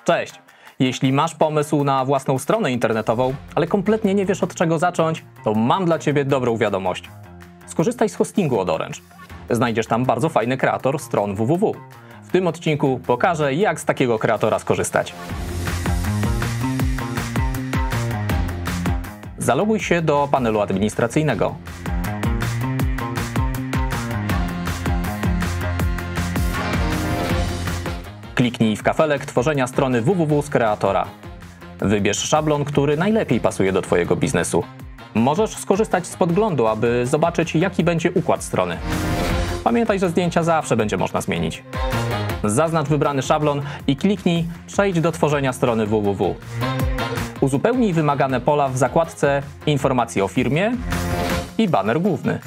Cześć! Jeśli masz pomysł na własną stronę internetową, ale kompletnie nie wiesz od czego zacząć, to mam dla Ciebie dobrą wiadomość. Skorzystaj z hostingu od Orange. Znajdziesz tam bardzo fajny kreator stron www. W tym odcinku pokażę, jak z takiego kreatora skorzystać. Zaloguj się do panelu administracyjnego. Kliknij w kafelek tworzenia strony www z kreatora. Wybierz szablon, który najlepiej pasuje do Twojego biznesu. Możesz skorzystać z podglądu, aby zobaczyć, jaki będzie układ strony. Pamiętaj, że zdjęcia zawsze będzie można zmienić. Zaznacz wybrany szablon i kliknij Przejdź do tworzenia strony www. Uzupełnij wymagane pola w zakładce Informacje o firmie i baner główny.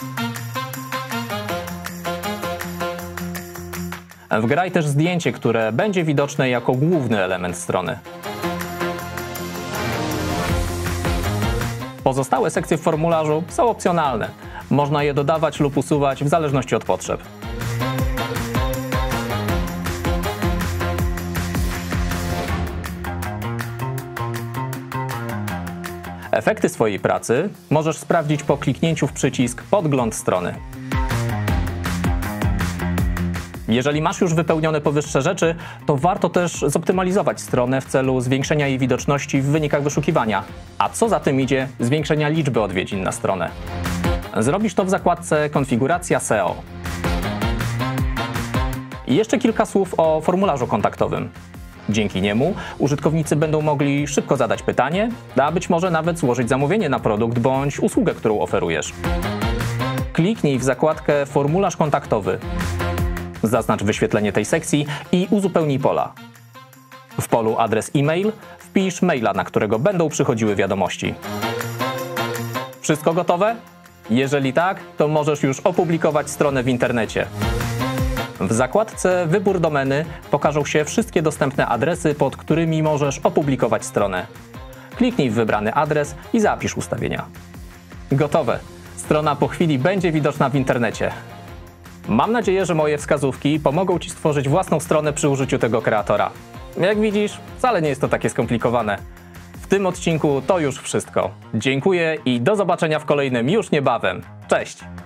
Wgraj też zdjęcie, które będzie widoczne jako główny element strony. Pozostałe sekcje w formularzu są opcjonalne. Można je dodawać lub usuwać w zależności od potrzeb. Efekty swojej pracy możesz sprawdzić po kliknięciu w przycisk Podgląd strony. Jeżeli masz już wypełnione powyższe rzeczy, to warto też zoptymalizować stronę w celu zwiększenia jej widoczności w wynikach wyszukiwania, a co za tym idzie, zwiększenia liczby odwiedzin na stronę. Zrobisz to w zakładce Konfiguracja SEO. I jeszcze kilka słów o formularzu kontaktowym. Dzięki niemu użytkownicy będą mogli szybko zadać pytanie, a być może nawet złożyć zamówienie na produkt bądź usługę, którą oferujesz. Kliknij w zakładkę Formularz kontaktowy. Zaznacz wyświetlenie tej sekcji i uzupełnij pola. W polu adres e-mail wpisz maila, na którego będą przychodziły wiadomości. Wszystko gotowe? Jeżeli tak, to możesz już opublikować stronę w internecie. W zakładce Wybór domeny pokażą się wszystkie dostępne adresy, pod którymi możesz opublikować stronę. Kliknij w wybrany adres i zapisz ustawienia. Gotowe! Strona po chwili będzie widoczna w internecie. Mam nadzieję, że moje wskazówki pomogą Ci stworzyć własną stronę przy użyciu tego kreatora. Jak widzisz, wcale nie jest to takie skomplikowane. W tym odcinku to już wszystko. Dziękuję i do zobaczenia w kolejnym już niebawem. Cześć!